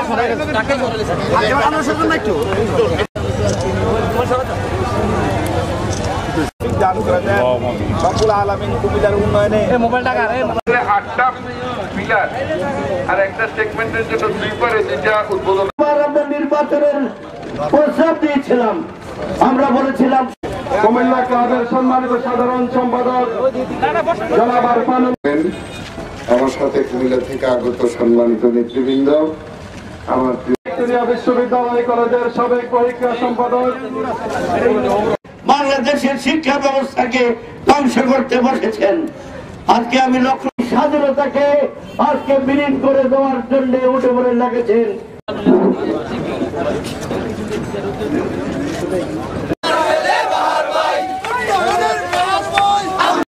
সকল আলামিন কুমিল্লার উন্নয়নে মোবাইলটা 8টা পিলার আর একটা সেগমেন্টের জন্য 2 পারে যেটা উদ্বোধন আমরা নির্বাচনের প্রস্তাব দিয়েছিলাম। আমরা বলেছিলাম কুমিল্লা ক্লাবের সম্মানিত সাধারণ সম্পাদক জনাব আরফান, আমার সাথে কুমিল্লা থেকে আগত সম্মানিত নেতৃবৃন্দ, আমার ভিক্টোরিয়া বিশ্ববিদ্যালয় কলেজের সাবেক পরীক্ষা সম্পাদক, বাংলাদেশের শিক্ষা ব্যবস্থাকে ধ্বংস করতে বসেছেন। আজকে আমি লক্ষ্য স্বাধীনতাকে আজকে বিলীন করে দেওয়ার জন্য উঠে পড়ে লেগেছেন।